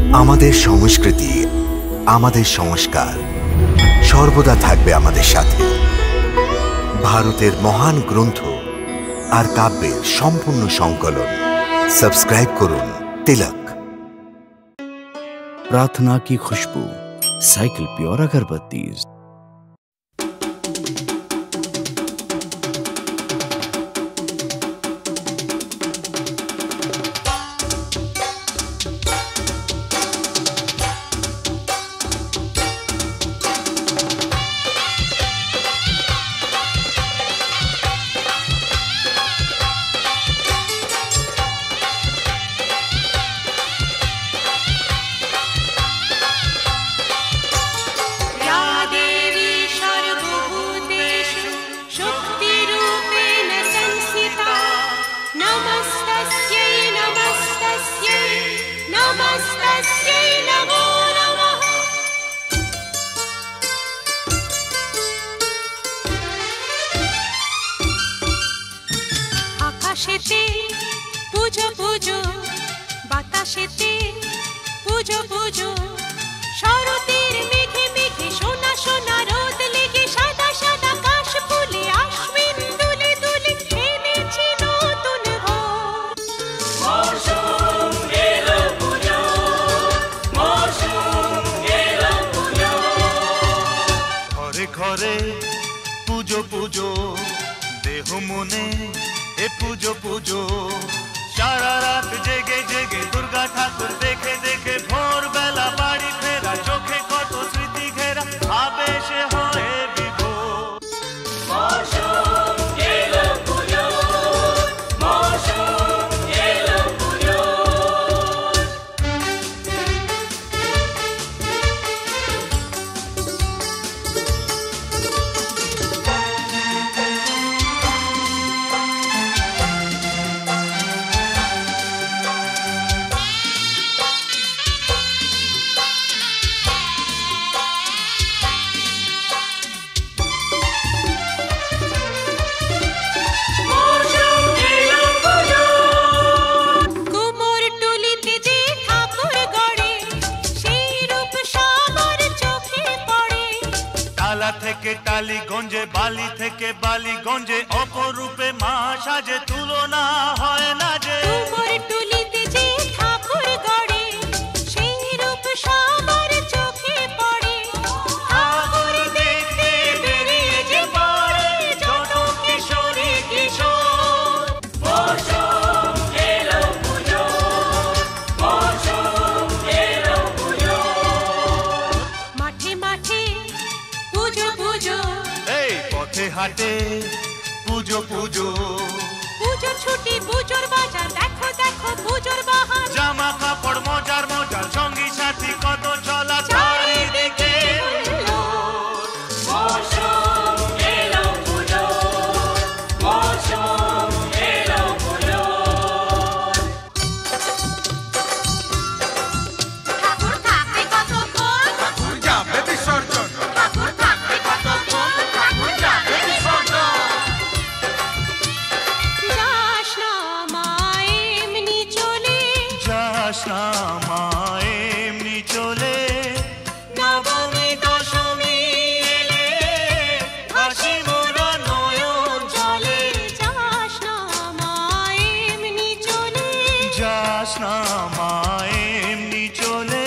আমাদের সংস্কৃতি, আমাদের সংস্কার সর্বদা থাকবে আমাদের সাথে। ভারতের মহান গ্রন্থ আর কাব্যের সম্পূর্ণ সংকলন। সাবস্ক্রাইব করুন तिलक। प्रार्थना की खुशबू, साइकिल प्योर अगरबत्ती। আকাশেতে পূজো পূজো, বাতাসেতে পূজো পূজো, শরতের মেঘে মেঘে সোনা সোনা রোদ লেগে সাদা সাদা কাশ ফুলে আশ্বিন দুলে দুলে এনেছে নতুন ভোর। মৌসুম এলো পুজো, মৌসুম এলো পুজো। ঘরে ঘরে পুজো পুজো, দেহ মনে এ পুজো পুজো। সারা রাত জেগে জেগে দুর্গা ঠাকুর দেখে দেখে ভোর বেলা বাড়ি ফেরা, চোখে কত স্মৃতি ঘেরা, আবেশে হয়ে বিভোর। মৌসুম এলো পুজো, মৌসুম এলো পুজো। থেকে টালি গঞ্জে, বালি থেকে বালি গঞ্জে, অপরূপে মা সাজে, তুলনা হয় না যে। তোমার টুলিতে যে ঠাকুর গড়ে, সেই রূপ সবার চোখে পড়ে। ঠাকুর দেখতে বেরিয়ে যে পড়ে যত কিশোরী কিশোর। মৌসুম এলো পুজো, মৌসুম এলো পুজো। মাঠে মাঠে পুজো পুজো, এই পথে হাটে পুজো পুজো। পুজোর ছুটি পুজোর বাজার, দেখো দেখো পুজোর বাহার। জামা কাপড় মজার মজার, সঙ্গী সাথী কত চলা চারিদিকে। মৌসুম এলো পুজো, মৌসুম এলো পুজো। ঠাকুর থাকবে কতক্ষণ, ঠাকুর যাবে বিসর্জন, ঠাকুর থাকবে কতক্ষণ, ঠাকুর যাবে বিসর্জন। যাস না মা এমনি চলে, যাস না মা এমনি চলে। নবমী দশমী এলে হাসি মোরা নয়ন জলে। যাস না মা এমনি চলে, যাস না মা এমনি চলে।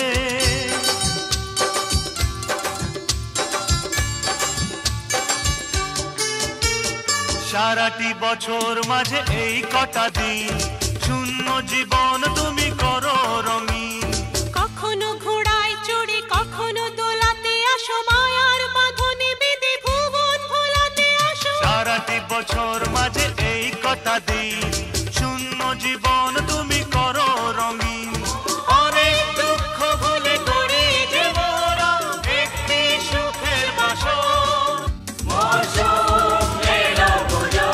সারাটি বছর মাঝে এই কটা দিন, শূন্য জীবন তুমি করো রঙিন। কখনো ঘোড়ায় চড়ে কখনো দোলাতে আসো, মায়ার বাঁধনে বেঁধে ভুবন ভোলাতে আসো। সারাটি বছর মাঝে এই কটা দিন, শূন্য জীবন তুমি করো রঙিন। অনেক দুঃখ ভুলে করি যে মোরা একটি সুখের বাসর। মৌসুম এলো পুজো,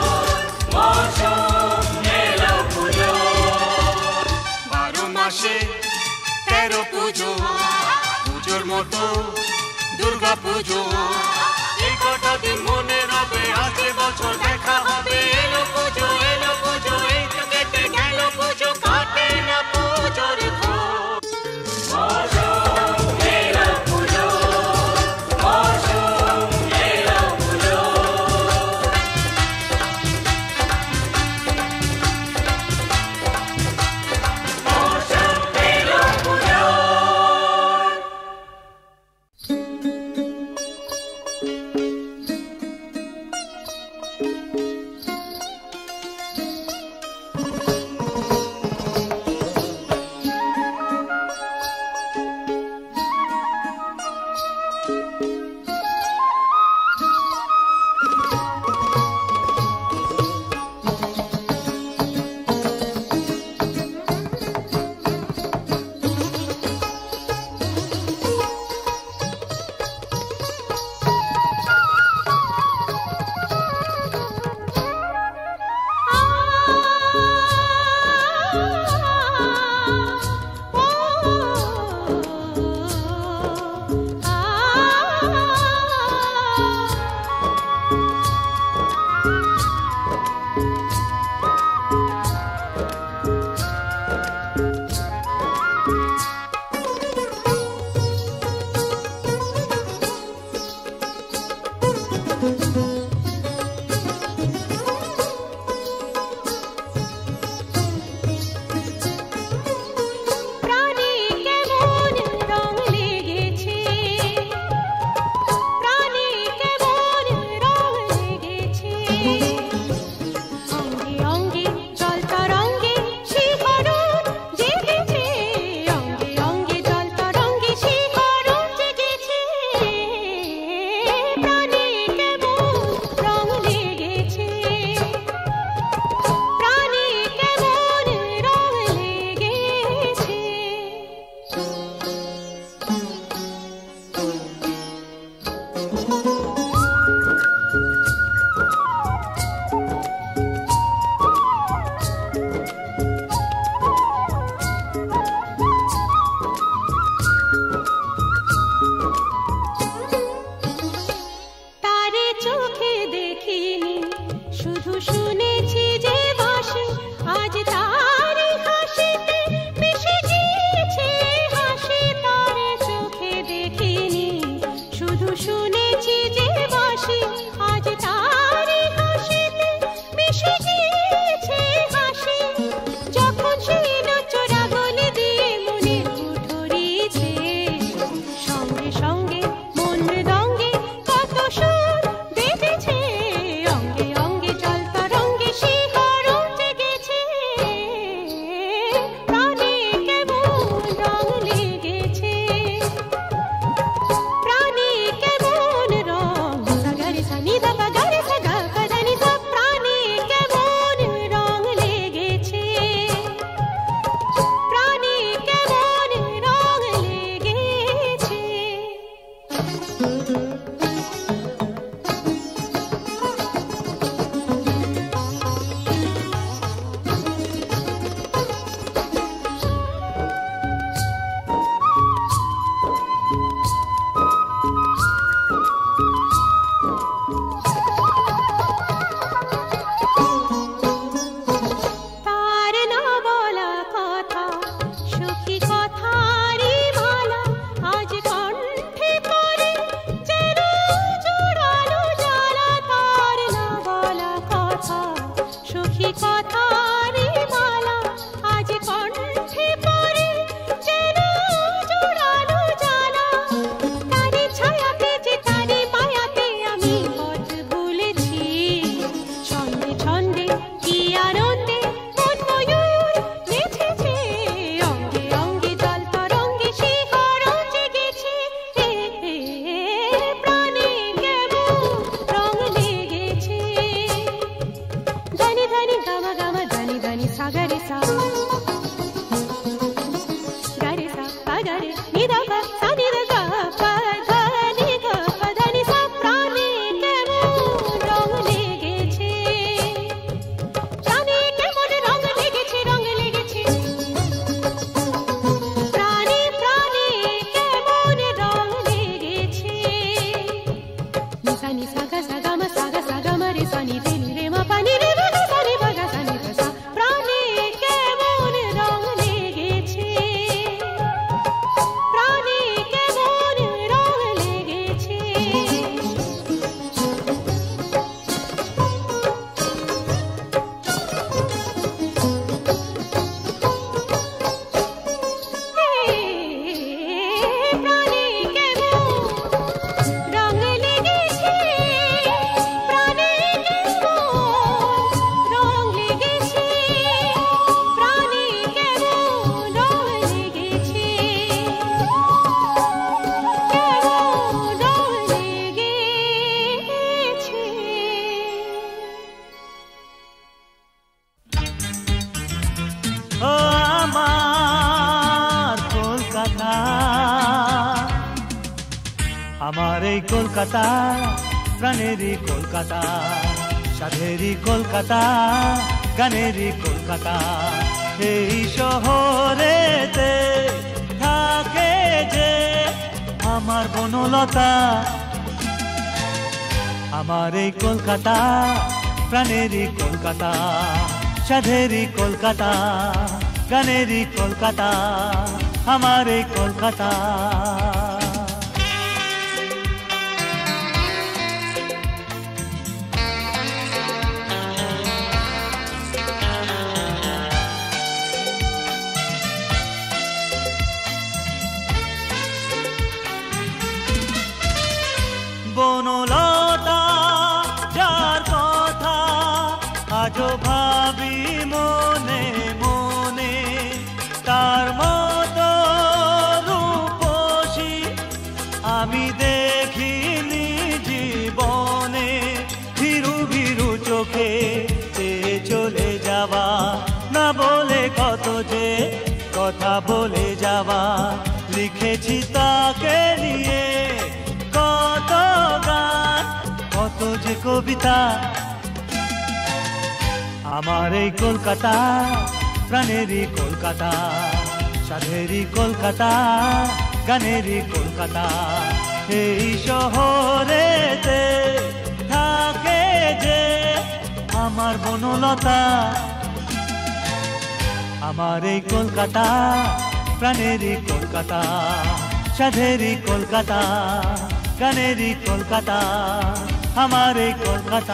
মৌসুম এলো পুজো। 12 মাসে 13 পুজো, পুজোর মতো দুর্গা পুজো। এই কটা দিন মনে রবে, আছে বছর দেখা হবে। এলো পুজো, এলো পুজো, এই তো কেটে গেল পুজো, কাটে না পুজোর ঘোর। সাগরে নিদাপা সানিদা গাপা ধানি গাপা ধানি সা প্রাণে কেমন রং লেগেছে প্রাণে কেমন রং লেগেছে রং লেগেছে প্রাণে প্রাণে কেমন রং লেগেছে নিসানি সাগা সাগা মা রে সানি রে নি রে মা পানি রে মা সানি বাগা সানি সা প্রাণে কেমন রং লেগেছে প্রাণে কেমন রং লেগেছে প্রাণে কেমন রং লেগেছে প্রাণে কেমন রং লেগেছে প্রাণে কেমন রং লেগেছে কেমন রং লেগেছে ও আমার কলকাতা আমার এই কলকাতা প্রাণেরই কলকাতা সাধেরই কলকাতা গানেরই কলকাতা এই শহরেতে থাকে যে আমার বনলতা আমার এই কলকাতা প্রাণেরই কলকাতা সাধেরই কলকাতা গানেরই কলকাতা আমার এই কলকাতা বনলতা যার কথা আজও ভাবি মনে মনে তার মতো রূপসী আমি দেখিনি জীবনে ভীরু ভীরু চোখে চেয়ে চলে যাওয়া না বলে কত যে কথা বলে যাওয়া লিখেছি তাকে নিয়ে কত গান কত যে কবিতা আমার এই কলকাতা প্রাণেরই কলকাতা সাধেরই কলকাতা গানেরই কলকাতা এই শহরেতে থাকে যে আমার বনলতা আমার এই কলকাতা প্রাণেরই কলকাতা সাধেরই কলকাতা গানেরই কলকাতা আমার এই কলকাতা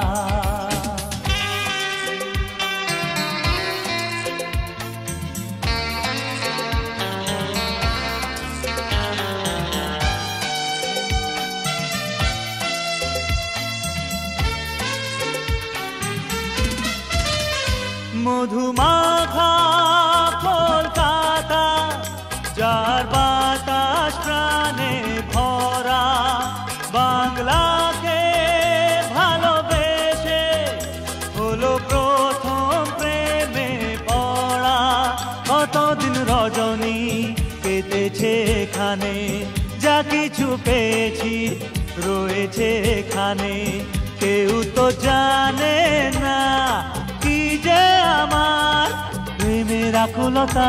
মধুমাখা কলকাতা যার বাতাস প্রাণে ভরা বাংলাকে ভালোবেসে হলো প্রথম প্রেমে পড়া কতদিন রজনী কেটেছে এখানে যা কিছু পেয়েছি রয়েছে এখানে কেউ তো জানে না কি যে আমার প্রেমের আকুলতা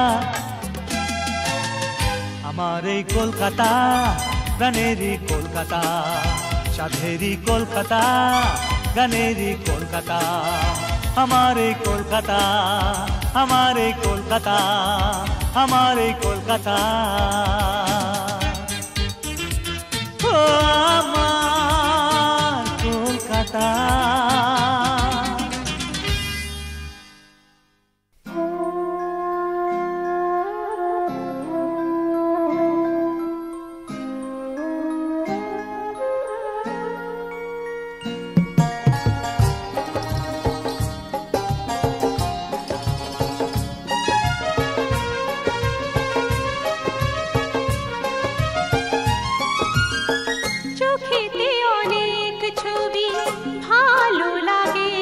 আমার এই কলকাতা প্রাণেরই কলকাতা সাধেরই কলকাতা গানেরই কলকাতা আমার এই কলকাতা আমার এই কলকাতা আমার এই কলকাতা ও আমার কলকাতা চোখেতে অনেক ছবি ভালো লাগে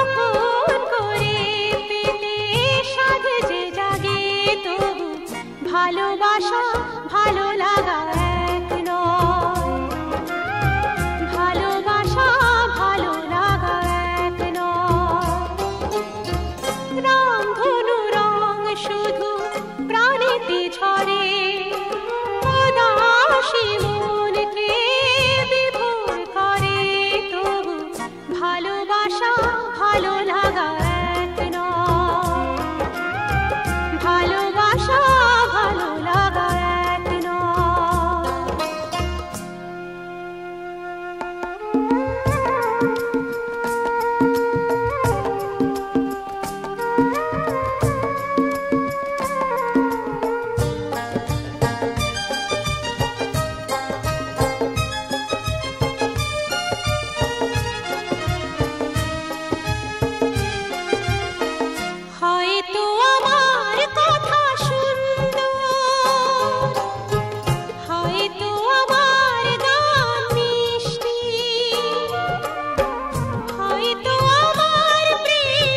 আপন করে পেলে সাধ যে জাগে তবু ভালোবাসা ভালো লাগা এক নয়, ভালোবাসা ভালো লাগা এক নয়। রামধনু রং শুধু প্রাণেতে ঝরে, উদাসী মনকে বিভোর করে, তবু ভালোবাসা ভালো লাগা এক নয়, ভালোবাসা ভালো লাগা এক নয়। হয়তো আমার কথা সুন্দর, হয়তো আমার গান মিষ্টি, হয়তো আমার প্রেম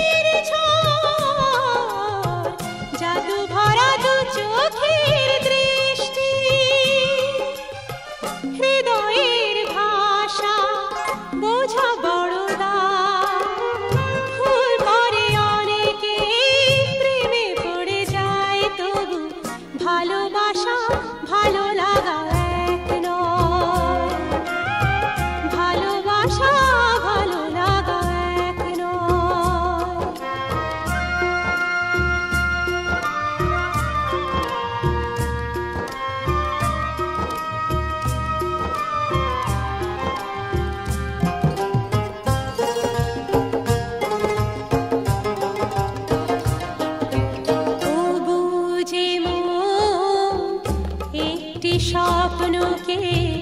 নির্ঝর, জাদু ভরা দু চোখের দৃষ্টি। হৃদয়ের ভাষা বোঝা বড় দায়, ভুল করে অনেকে প্রেমে পড়ে যায়, তবু ভালোবাসা ভালো লাগা এক নয়, ভালোবাসা ভালো লাগা এক নয়। ও বুঝে মন একটি স্বপ্নকে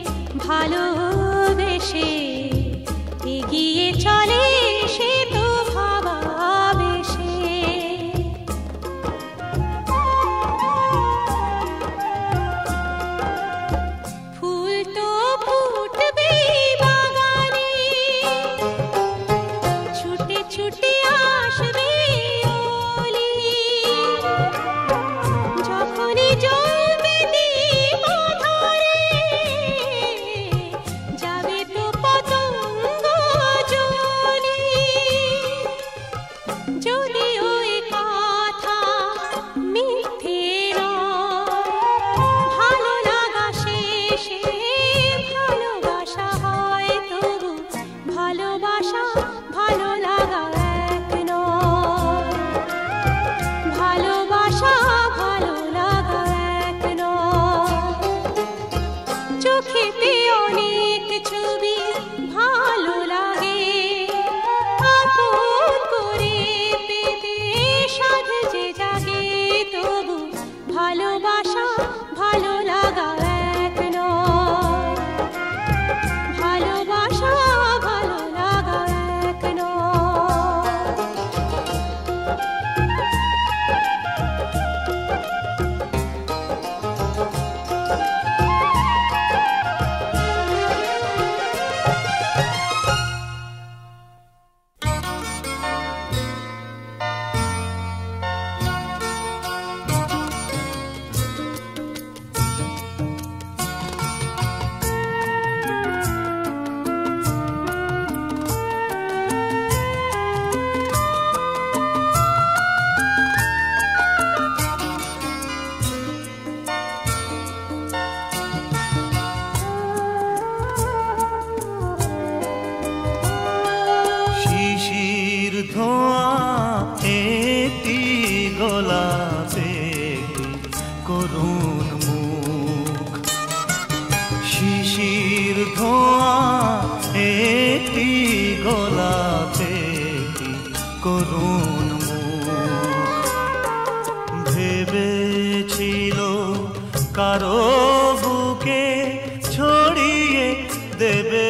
ভালোবেসে এগিয়ে চলে, সে তো ভাবাবেশে। ফুল তো ফুটবে বাগানে, ছুটে ছুটে আসবে ওলি, যখনই জমবে দ্বীপধরে, যাবে তো পতঙ্গ জ্বলি। যদিও এ কথা মিথ্যে নয়, ভালো লাগা শেষে ভালোবাসা হয়, তবু ভালোবাসা ভালো লাগা এক নয়, ভালোবাসা ভালো লাগা এক নয়। চোখেতে অনেক ছবি ভালো লাগে, আপন করে পেতে সাধে যে জাগে, তবু ভালোবাসা ভালো লাগা এক নয়, ভালোবাসা ভালো লাগা এক নয়। শিশির ধোঁয়া একটি গোলাপে করুণ মুখ, শিশির ধোঁয়া একটি গোলাপে করুণ মুখ। ভেবেছিল কারো বুকে ছড়িয়ে দেবে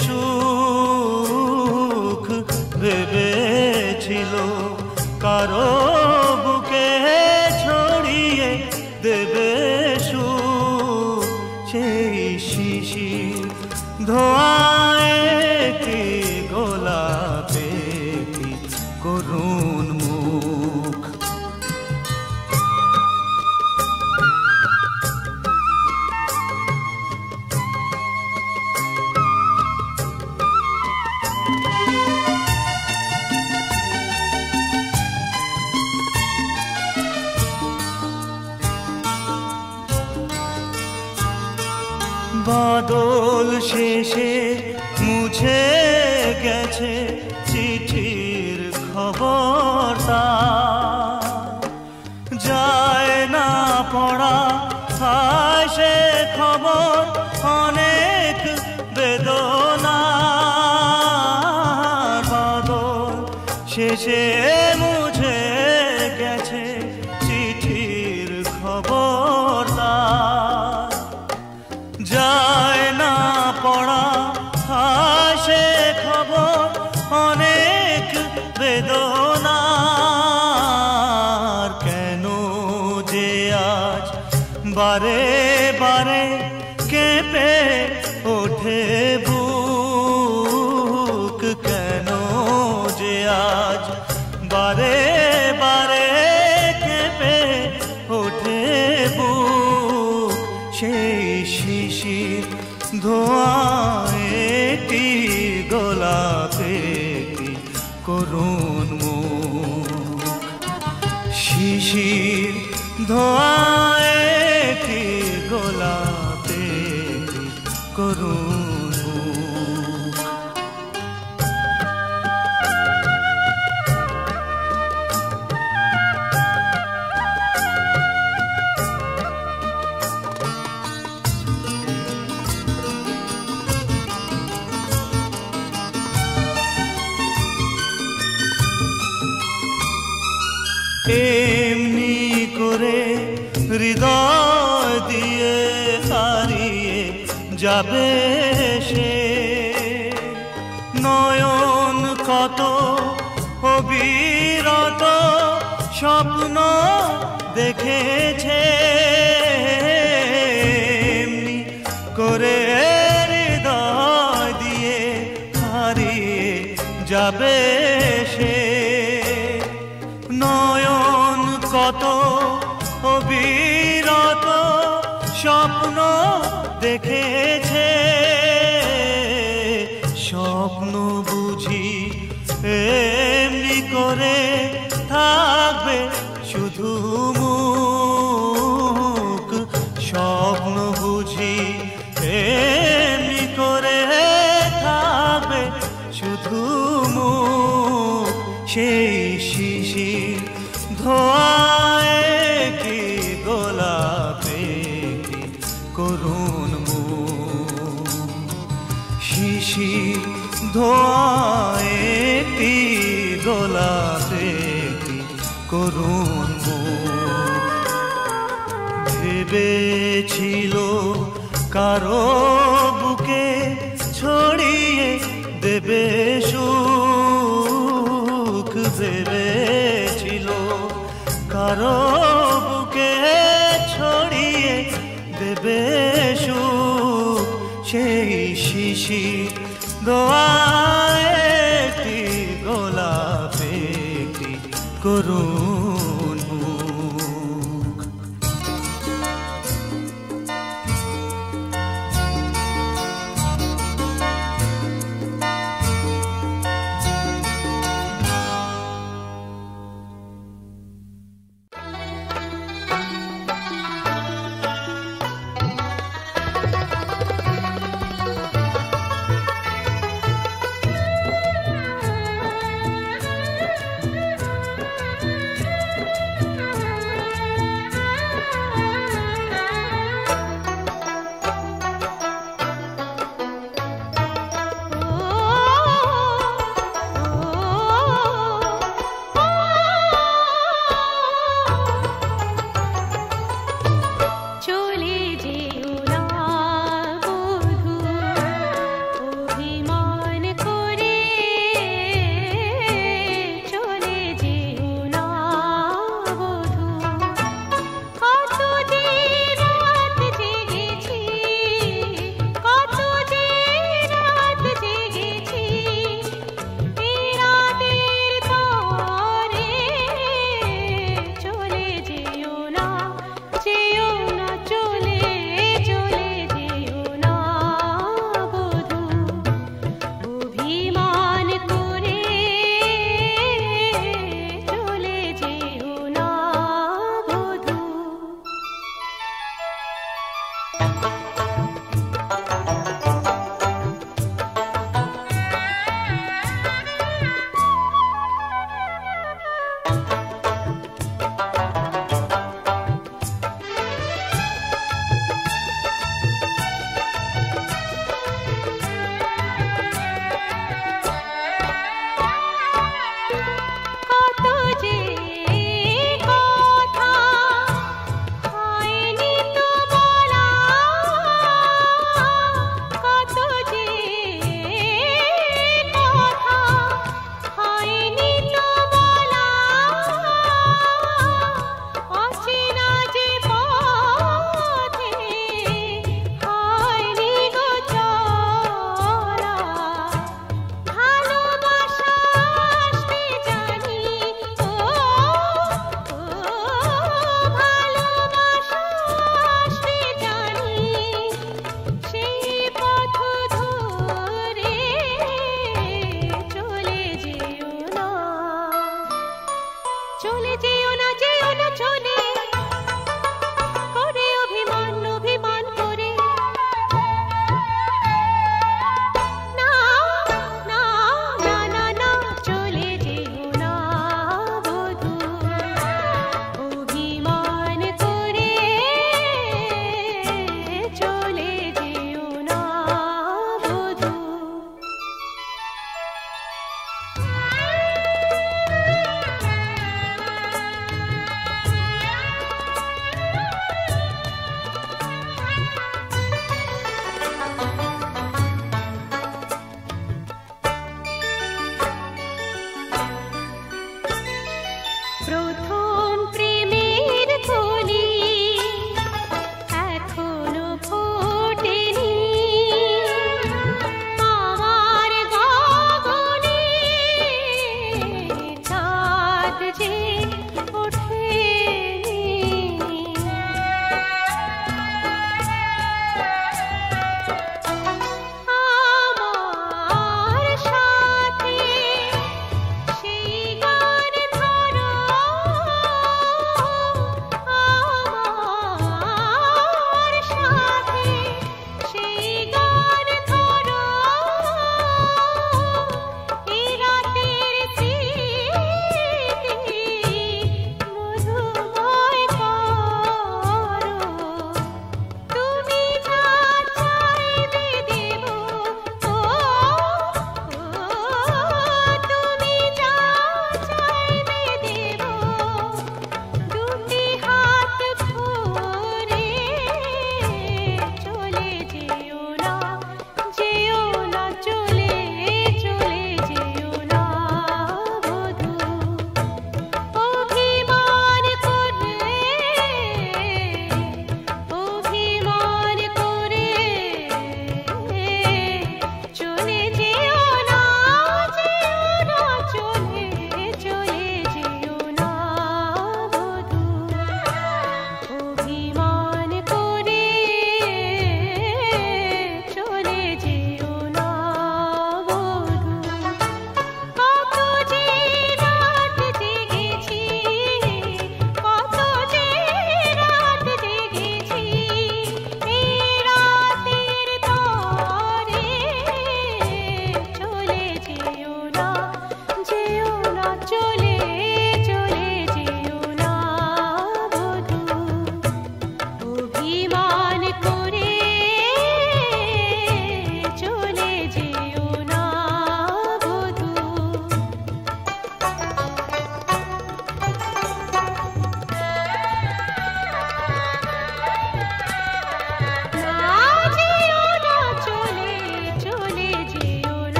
সুখ, ভেবেছিল কারো বুকে ছড়িয়ে দেবে সুখ। সেই শিশির ধোঁয়ায় একটি গোলাপে করুণ মুখ। বাদল শেষে মুছে গেছে চিঠির খবরটা, যায় না পড়া হায় সে খবর অনেক বেদনার। বাদল শেষে মুছে গেছে চিঠির খবরটা, যায় না পড়া হায় সে খবর অনেক বেদনার। কেন যে আজ বারে বারে কেঁপে ওঠে বুক, কেন যে আজ বারে বারে কেঁপে ওঠে বুক। সেই শিশির ধোঁয়ায় একটি গোলাপে করুণ মুখ, শিশির ধোঁয়ায় একটি গোলাপে করুণ মুখ। এমনি করে হৃদয় দিয়ে হারিয়ে যাবে সে, নয়ন কত অবিরত স্বপ্ন দেখেছে। এমনি করে হৃদয় দিয়ে হারিয়ে যাবে সে, নয়ন কত অবিরত স্বপ্ন দেখেছে। স্বপ্ন বুঝি এমনি করে থাকবে শুধু মুখ, স্বপ্ন বুঝি এমনি করে থাকবে শুধু মুখ। সেই শিশির ধোঁয়ায় কি গোলাপে কি করুণ মুখ, শিশির ধোঁয়ায় কি গোলাপে কি করুণ মুখ। ভেবেছিল কারো বুকে ছড়িয়ে দেবে সুখ, ভেবেছিল কারো বুকে ছড়িয়ে দেবে সুখ। সেই শিশির ধোঁয়ায় একটি গোলাপে কি করুণ মুখ।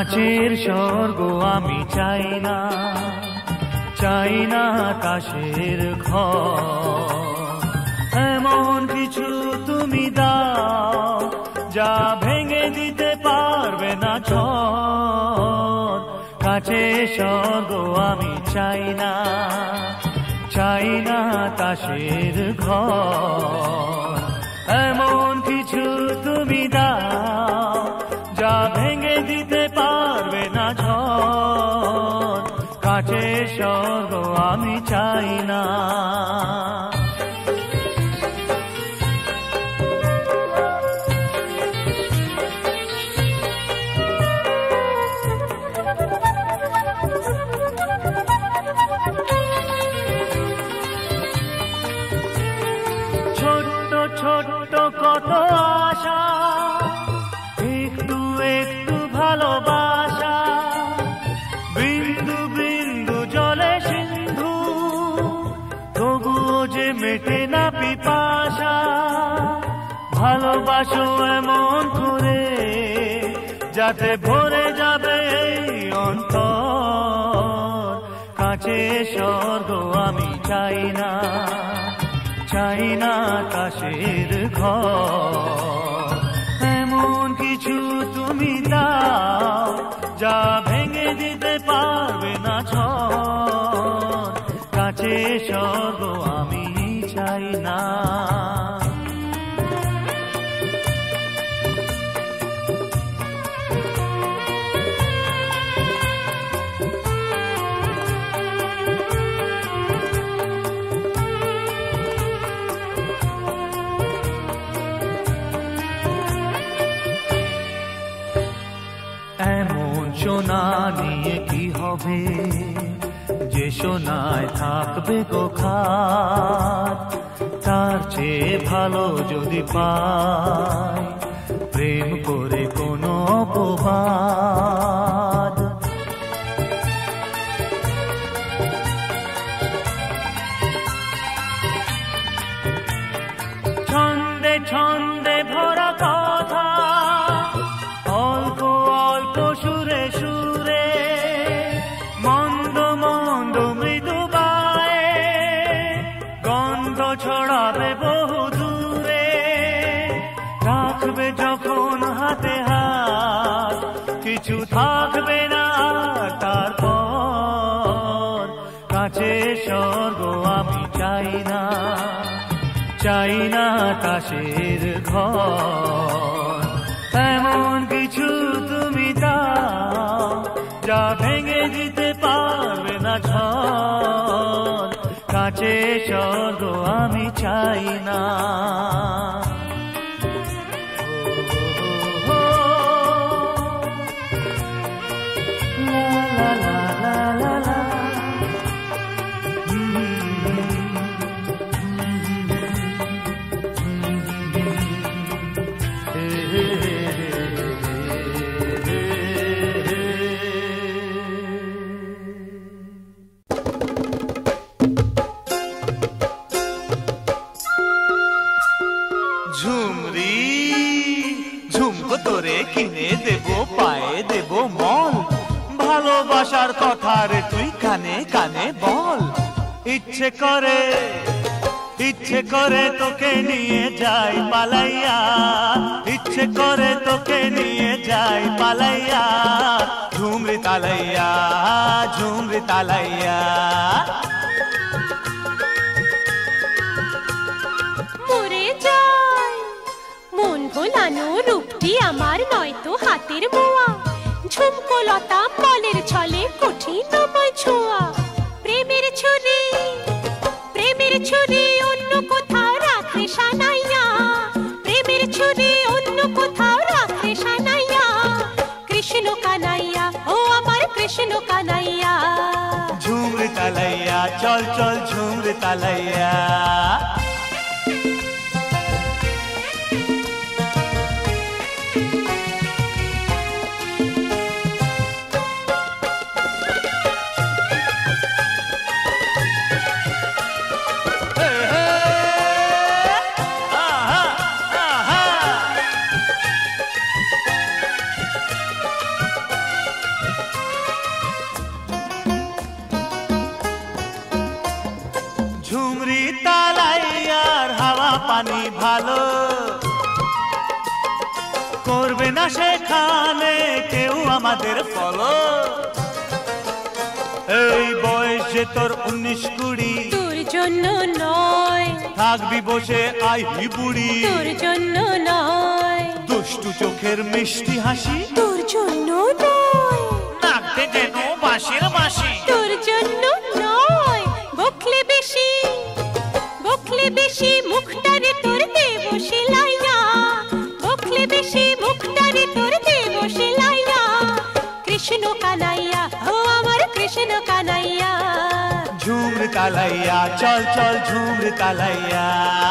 কাছের স্বর্গ আমি চাই না, চাই না আকাশের ঘর। এমন কিছু তুমি দাও যা ভেঙে দিতে পারবে না ঝড়। কাছের স্বর্গ আমি চাই না, চাই না আকাশের ঘর। এমন কিছু তুমি দাও যা ভেঙে দিতে পারবে না ঝড়। কাছের স্বর্গ আমি চাই না। ছোট্ট ছোট্ট কত আশা, একটু একটু ভালোবাসা, বিন্দু বিন্দু জলে সিন্ধু, তবুও যে মেটে না পিপাসা। ভালোবাসো এমন করে যাতে ভরে যাবে এই অন্তর। কাছে স্বর্গ আমি চাই না, চাই না আকাশের ঘর। এমন কিছু তুমি দাও যা ভেঙে দিতে পারবে না ঝড়। কাছে স্বর্গ আমি চাই না। এমন সোনা নিয়ে কি হবে যে সোনায় থাকবে গো খাত। তার চেয়ে ভালো যদি পাই প্রেম করে কোনো অপবাদ। ছন্দে ছন্দে ভরা কথা, অল্প অল্প সুরে সুরে, মন্দ মন্দ মৃদু গায়ে, গন্ধ ছড়াবে বহু দূরে। রাখবে যখন হাতে হাত, কিছু থাকবে না তারপর। কাছে স্বর্গ আমি চাই না, চাই না আকাশের ঘর। এমন কিছু তুমি দাও যা ভেঙে দিতে পারবে না ঝড়। কাছে স্বর্গ আমি চাই না। লা লা লা লা লা। ঝুমরি ঝুমকো তোরে কিনে দেবো, পায়ে দেবো মল। ভালোবাসার কথা রে তুই কানে কানে বল। ইচ্ছে করে তোকে নিয়ে যাই পালাইয়া, ইচ্ছে করে তোকে নিয়ে যাই পালাইয়া। ঝুমরি তালাইয়া, ঝুমরি তালাইয়া। মরে যায় মন ভোলানো রূপটি আমার নয়তো হাতের মোয়া। ঝুমকো লতা বলের ছলে কঠিন আমায় ছোঁয়া। প্রেমের ছুরি অন্য কোথাও রাখে সানাইয়া, প্রেমের ছুরি অন্য কোথাও রাখে সানাইয়া। কৃষ্ণ কানাইয়া, ও আমার কৃষ্ণ কানাইয়া। ঝুমরি তালাইয়া, চল চল ঝুমরি তালাইয়া। ঝুমরি তালাইয়ার হাওয়া পানি ভালো করবে না সেখানে কেউ আমাদের ফলো এই বয়স যে তোর 19-20 তোর জন্য নয় থাকবি বসে আইহি বুড়ি তোর জন্য নয় দুষ্টু চোখের মিষ্টি হাসি তোর জন্য নয় নাকতে যেন বাঁশির বাঁশি তোর জন্য নয় বকলে বেশি মুখটারে তোর দেব শিলাইয়া বকলে বেশি মুখটারে তোর দেব শিলাইয়া কৃষ্ণ কানাইয়া ও আমার কৃষ্ণ কানাইয়া ঝুমরি তালাইয়া চল চল ঝুমরি তালাইয়া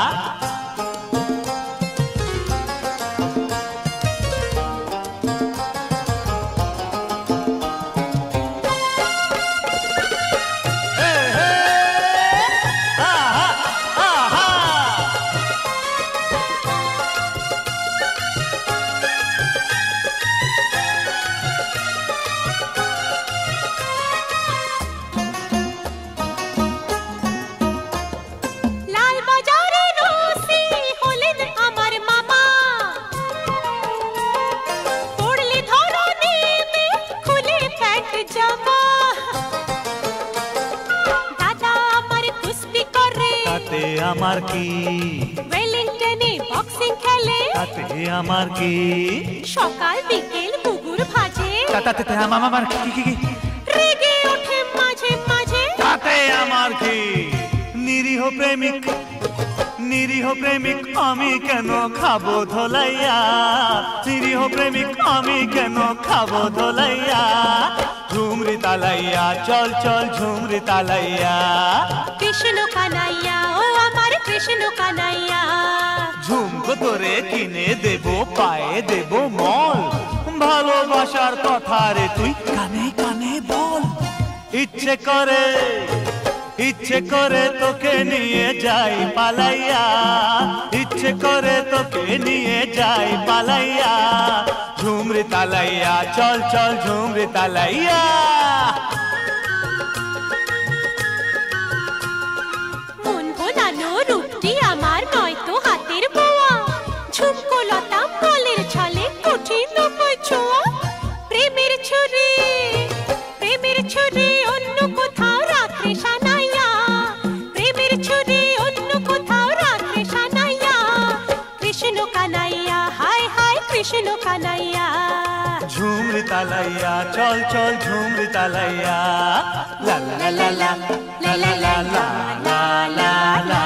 আমার কি ওয়েলিংটনে বক্সিং খেলে তাতে আমার কি সকাল বিকেল বুগুর ভাজে তাতে আমার কি রেগে ওঠে মাঝে মাঝে তাতে আমার কি নিরীহ প্রেমিক আমি কেন খাবো ধোলাইয়া নিরীহ প্রেমিক আমি কেন খাবো ধোলাইয়া ঝুমরি তালাইয়া চল চল ঝুমরি তালাইয়া কৃষ্ণ কানাইয়া ও আমার কৃষ্ণ কানাইয়া ঝুমকো তোরে কিনে দেব পায়ে দেব মল ভালোবাসার কথা রে তুই কানে কানে বল ইচ্ছে করে তোকে নিয়ে যাই পালাইয়া ইচ্ছে করে তোকে নিয়ে যাই পালাইয়া ঝুমরি তালাইয়া চল চল ঝুমরি তালাইয়া মন ভোলানো রূপটি আমার নয়তো হাতের বোয়া ঝুমকো লতা বলের ছলে কঠিন ছোঁয়া প্রেমের ছুরি অন্য কোথাও রাখে সানাইয়া প্রেমের ছুরি অন্য কোথাও রাখে সানাইয়া কৃষ্ণ কানাইয়া হায় হায় কৃষ্ণ কানাইয়া ঝুমরি তালাইয়া চল চল ঝুমরি তালাইয়া লা লা লা লা লা লা লা লা লা লা